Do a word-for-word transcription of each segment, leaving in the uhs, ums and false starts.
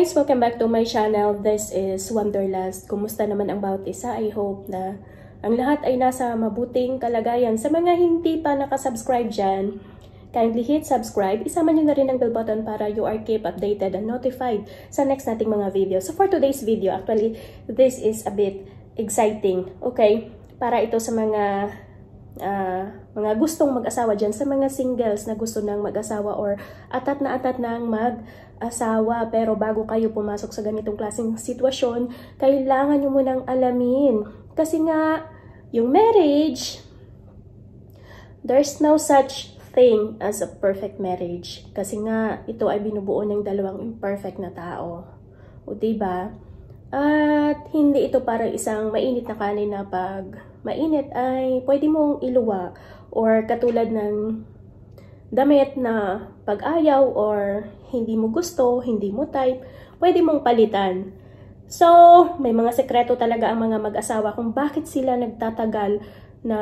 guys! Welcome back to my channel. This is Wanderlust. Kumusta naman ang bawat isa? I hope na ang lahat ay nasa mabuting kalagayan. Sa mga hindi pa nakasubscribe dyan, kindly hit subscribe. Isama nyo na rin ang bell button para you are kept updated and notified sa next nating mga video. So for today's video, actually, this is a bit exciting. Okay? Para ito sa mga uh, mga gustong mag-asawa dyan, sa mga singles na gusto nang mag-asawa or atat na atat nang mag-asawa. Pero bago kayo pumasok sa ganitong klaseng sitwasyon, kailangan nyo munang alamin. Kasi nga, yung marriage, there's no such thing as a perfect marriage. Kasi nga, ito ay binubuo ng dalawang imperfect na tao. O diba? At hindi ito para isang mainit na kanin na pag mainit ay pwede mong iluwa. Or katulad ng damit na pag-ayaw or hindi mo gusto, hindi mo type, pwede mong palitan. So, may mga sekreto talaga ang mga mag-asawa kung bakit sila nagtatagal na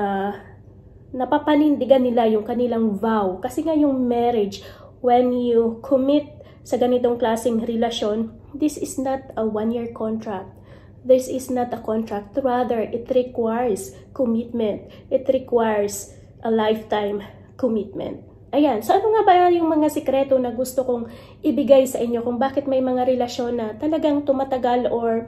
napapanindigan nila yung kanilang vow. Kasi nga yung marriage, when you commit sa ganitong klaseng relasyon, this is not a one-year contract. This is not a contract. Rather, it requires commitment. It requires a lifetime commitment. Ayan. So, ano nga ba yung mga sikreto na gusto kong ibigay sa inyo kung bakit may mga relasyon na talagang tumatagal or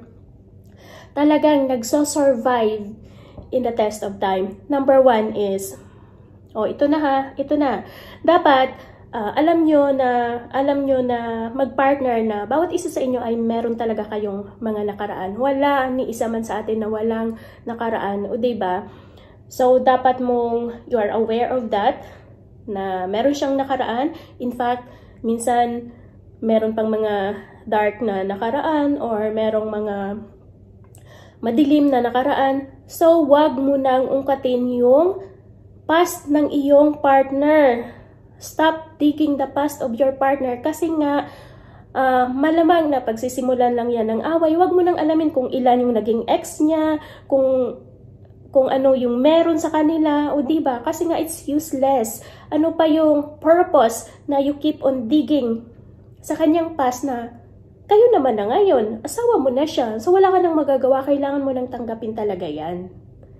talagang nagso-survive in the test of time? Number one is, oh, ito na ha, ito na. Dapat, uh, alam nyo na, alam nyo na mag-partner na bawat isa sa inyo ay meron talaga kayong mga nakaraan. Wala ni isa man sa atin na walang nakaraan. O diba? So, dapat mong, you are aware of that, na meron siyang nakaraan. In fact, minsan, meron pang mga dark na nakaraan or merong mga madilim na nakaraan. So, wag mo nang ungkatin yung past ng iyong partner. Stop digging the past of your partner. Kasi nga, uh, malamang na pagsisimulan lang yan ng away. Wag mo nang alamin kung ilan yung naging ex niya, kung kung ano yung meron sa kanila, o diba? Kasi nga it's useless. Ano pa yung purpose na you keep on digging sa kanyang past na kayo naman na ngayon, asawa mo na siya, so wala ka nang magagawa, kailangan mo nang tanggapin talaga yan.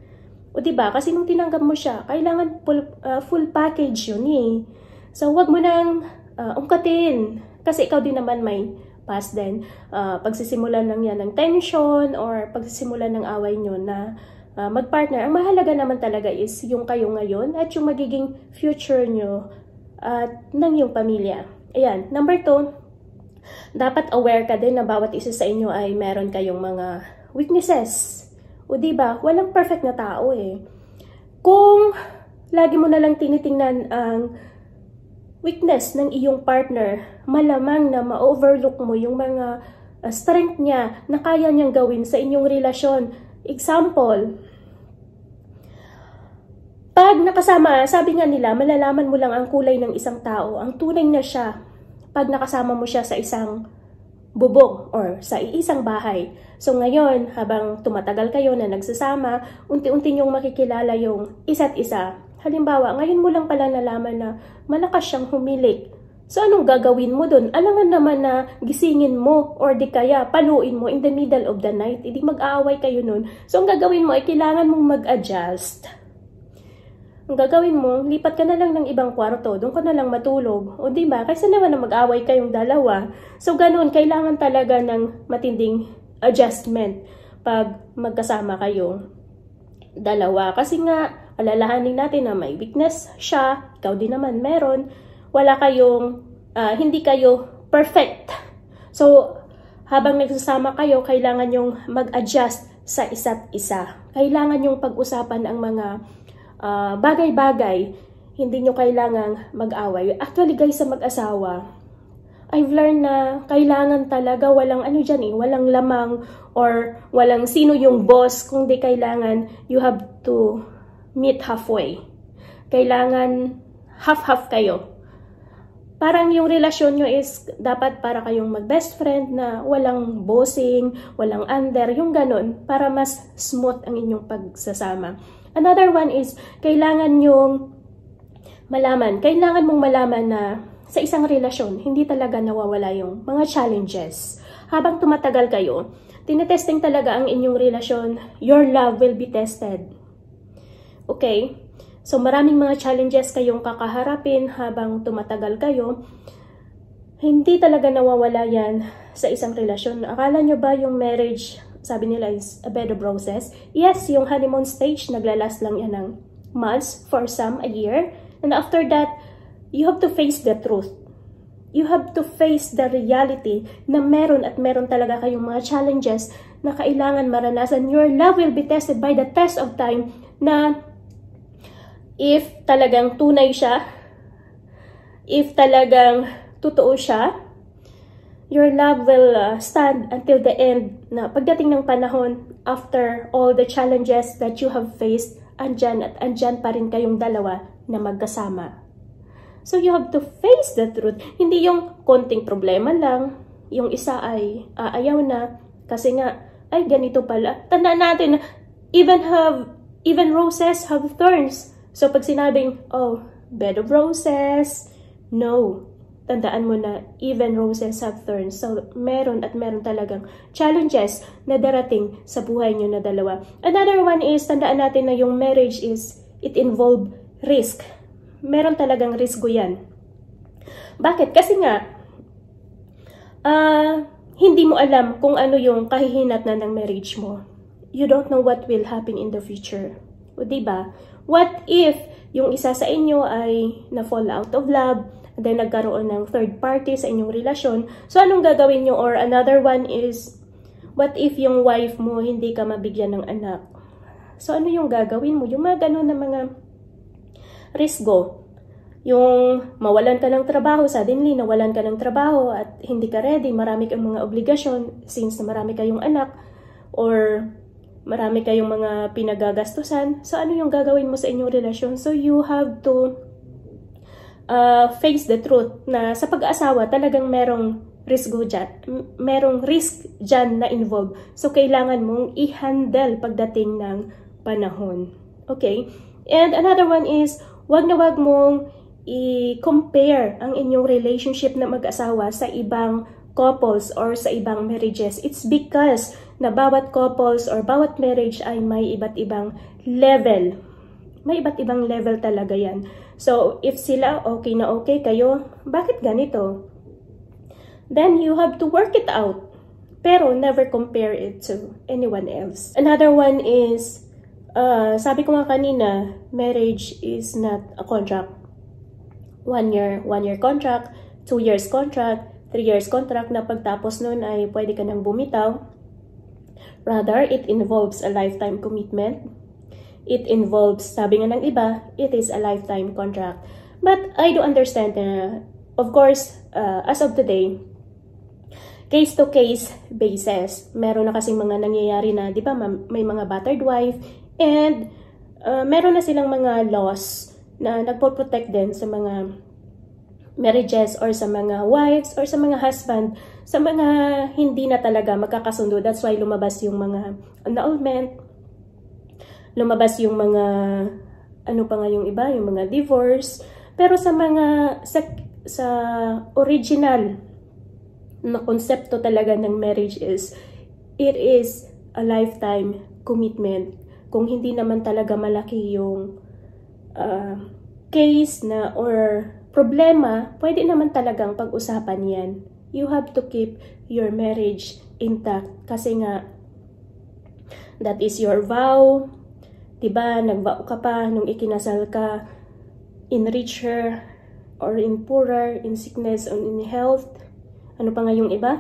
O diba? Kasi nung tinanggap mo siya, kailangan full, uh, full package yun eh. So wag mo nang uh, ungkatin, kasi ikaw din naman may past din. Uh, pagsisimulan lang yan ng tension or pagsisimulan ng away nyo na Uh, mag-partner, ang mahalaga naman talaga is yung kayo ngayon at yung magiging future nyo at uh, ng yung pamilya. Ayan. Number two, dapat aware ka din na bawat isa sa inyo ay meron kayong mga weaknesses. O diba? Walang perfect na tao eh. Kung lagi mo na lang tinitingnan ang weakness ng iyong partner, malamang na ma-overlook mo yung mga uh, strength niya na kaya niyang gawin sa inyong relasyon. Example, pag nakasama, sabi nga nila, malalaman mo lang ang kulay ng isang tao, ang tunay na siya, pag nakasama mo siya sa isang bubong or sa isang bahay. So ngayon, habang tumatagal kayo na nagsasama, unti-unti niyong makikilala yung isa't isa. Halimbawa, ngayon mo lang pala nalaman na malakas siyang humilik. So, anong gagawin mo dun? Alangan naman na gisingin mo or di kaya paluin mo in the middle of the night. Hindi mag-aaway kayo nun. So, ang gagawin mo ay kailangan mong mag-adjust. Ang gagawin mo, lipat ka na lang ng ibang kwarto. Doon ka na lang matulog. O diba? Kaysa naman na mag-aaway kayong dalawa. So, ganun. Kailangan talaga ng matinding adjustment pag magkasama kayo dalawa. Kasi nga, alalahanin natin na may weakness siya. Ikaw din naman meron. Wala kayong, uh, hindi kayo perfect. So, habang nagsasama kayo, kailangan yung mag-adjust sa isa't isa. Kailangan yung pag-usapan ang mga uh, bagay-bagay. Hindi nyo kailangang mag-away. Actually, guys, sa mag-asawa, I've learned na kailangan talaga walang ano dyan eh, walang lamang or walang sino yung boss, kung di kailangan, you have to meet halfway. Kailangan half-half kayo. Parang yung relasyon nyo is dapat para kayong mag-best friend na walang bossing, walang under, yung ganun, para mas smooth ang inyong pagsasama. Another one is, kailangan yung malaman, kailangan mong malaman na sa isang relasyon, hindi talaga nawawala yung mga challenges. habang tumatagal kayo, tinetesting talaga ang inyong relasyon, your love will be tested. Okay? So maraming mga challenges kayong kakaharapin habang tumatagal kayo. Hindi talaga nawawala yan sa isang relasyon. Akala nyo ba yung marriage, sabi nila, is a bed of roses? Yes, yung honeymoon stage, naglalast lang yan ng months, for some, a year. And after that, you have to face the truth. You have to face the reality na meron at meron talaga kayong mga challenges na kailangan maranasan. Your love will be tested by the test of time na if talagang tunay siya, if talagang totoo siya, your love will uh, stand until the end na pagdating ng panahon, after all the challenges that you have faced, andyan at andyan pa rin kayong dalawa na magkasama. So you have to face the truth. Hindi yung konting problema lang, yung isa ay aayaw na kasi nga, ay ganito pala. Tandaan natin na even have, even roses have thorns. So pag sinabing, oh, bed of roses, no. Tandaan mo na even roses have thorns. So meron at meron talagang challenges na darating sa buhay nyo na dalawa. Another one is, tandaan natin na yung marriage is, it involve risk. Meron talagang risgo yan. Bakit? Kasi nga, uh, hindi mo alam kung ano yung kahihinat na ng marriage mo. You don't know what will happen in the future. O diba? What if yung isa sa inyo ay na-fall out of love, and then nagkaroon ng third party sa inyong relasyon? So anong gagawin nyo? Or another one is, what if yung wife mo hindi ka mabigyan ng anak? So ano yung gagawin mo? Yung mga ganun na mga risgo, yung mawalan ka ng trabaho, suddenly nawalan ka ng trabaho at hindi ka ready, marami kang mga obligasyon since na marami kayong anak or marami kayong mga pinagagastusan. So ano yung gagawin mo sa inyong relasyon? So you have to uh, face the truth na sa pag-aasawa talagang merong risgo dyan, merong risk dyan na involved. So kailangan mong i-handle pagdating ng panahon. Okay? And another one is, wag na wag mong i-compare ang inyong relationship na mag-asawa sa ibang couples or sa ibang marriages. It's because na bawat couples or bawat marriage ay may iba't ibang level. May iba't ibang level talaga yan. So, if sila okay na okay kayo, bakit ganito? Then you have to work it out. Pero never compare it to anyone else. Another one is, Uh, sabi ko nga kanina, marriage is not a contract. One year, one year contract, two years contract, three years contract na pagtapos nun ay pwede ka nang bumitaw. Rather, it involves a lifetime commitment. It involves, sabi nga ng iba, it is a lifetime contract. But I do understand na, of course, uh, as of today, case-to-case basis, meron na kasing mga nangyayari na, di ba, may mga battered wife, and uh, meron na silang mga laws na nagpo-protect din sa mga marriages or sa mga wives or sa mga husband, sa mga hindi na talaga magkakasundo. That's why lumabas yung mga annulment, lumabas yung mga, ano pa nga yung iba, yung mga divorce. Pero sa mga, sa, sa original na konsepto talaga ng marriage is, it is a lifetime commitment. Kung hindi naman talaga malaki yung uh, case na or problema, pwede naman talagang pag-usapan yan. You have to keep your marriage intact. Kasi nga, that is your vow. Diba, nag-vow ka pa nung ikinasal ka, in richer or in poorer, in sickness or in health. Ano pa nga yung iba?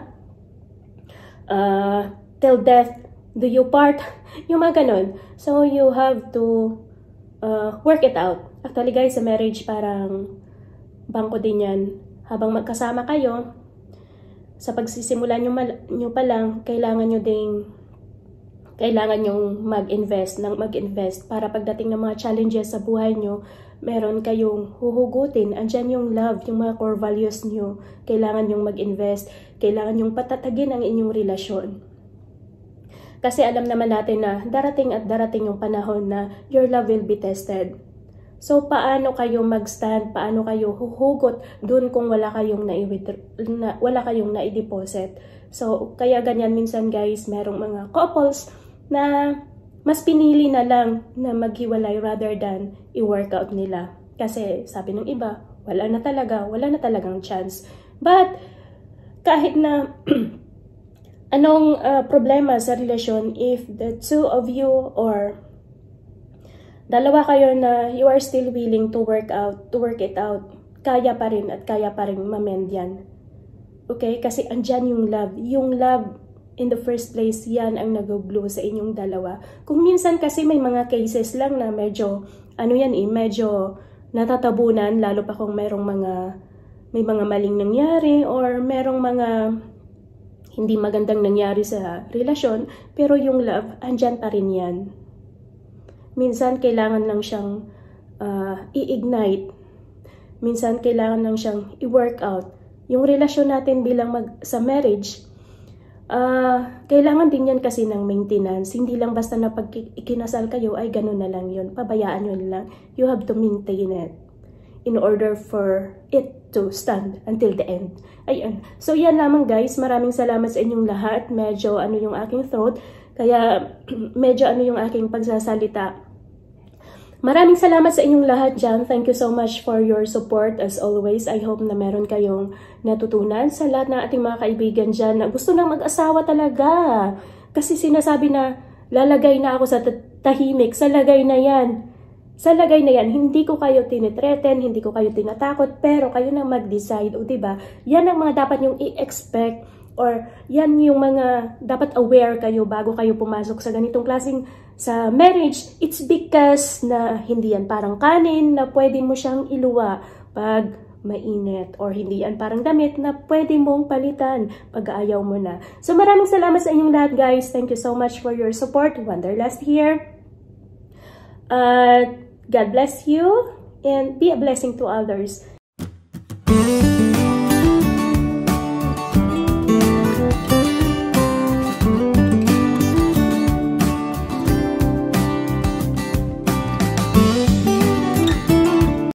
Uh, till death do you part? Yung mga ganun. So, you have to uh, work it out. Actually, guys, sa marriage, parang bangko din yan. Habang magkasama kayo, sa pagsisimula nyo, nyo pa lang, kailangan nyo ding, kailangan nyo mag-invest, ng mag-invest para pagdating ng mga challenges sa buhay nyo, meron kayong huhugutin. Andyan yung love, yung mga core values nyo. Kailangan nyong mag-invest. Kailangan nyong patatagin ang inyong relasyon. Kasi alam naman natin na darating at darating yung panahon na your love will be tested. So, paano kayo mag-stand? Paano kayo huhugot dun kung wala kayong na, wala kayong na-deposit? So, kaya ganyan minsan guys, merong mga couples na mas pinili na lang na maghiwalay rather than i-workout nila. Kasi sabi ng iba, wala na talaga, wala na talagang chance. But, kahit na anong uh, problema sa relasyon, if the two of you or dalawa kayo na you are still willing to work out, to work it out, kaya pa rin at kaya pa rin mamend yan. Okay? Kasi andyan yung love. Yung love, in the first place, yan ang nag-glue sa inyong dalawa. Kung minsan kasi may mga cases lang na medyo, ano yan eh, medyo natatabunan, lalo pa kung merong mga, may mga maling nangyari or merong mga hindi magandang nangyari sa relasyon, pero yung love, andyan pa rin yan. Minsan, kailangan lang siyang uh, i-ignite. Minsan, kailangan lang siyang i-work out. Yung relasyon natin bilang mag sa marriage, uh, kailangan din yan kasi ng maintenance. Hindi lang basta na pag ikinasal kayo, ay ganun na lang yun. Pabayaan nyo lang. You have to maintain it in order for it to stand until the end. Ayun. So, yan lamang guys. Maraming salamat sa inyong lahat. Medyo ano yung aking throat. Kaya, medyo ano yung aking pagsasalita. Maraming salamat sa inyong lahat dyan. Thank you so much for your support as always. I hope na meron kayong natutunan sa lahat ng ating mga kaibigan dyan na gusto nang mag-asawa talaga. Kasi sinasabi na lalagay na ako sa tahimik. Sa lagay na yan. Sa lagay na yan, hindi ko kayo tinitreten, hindi ko kayo tinatakot, pero kayo nang mag-decide. O diba, yan ang mga dapat yung i-expect. Or yan yung mga dapat aware kayo bago kayo pumasok sa ganitong klaseng sa marriage. It's because na hindi yan parang kanin na pwede mo siyang iluwa pag mainit. Or hindi yan parang damit na pwede mong palitan pag ayaw mo na. So maraming salamat sa inyong lahat guys. Thank you so much for your support. Wanderlust here. Uh, God bless you and be a blessing to others.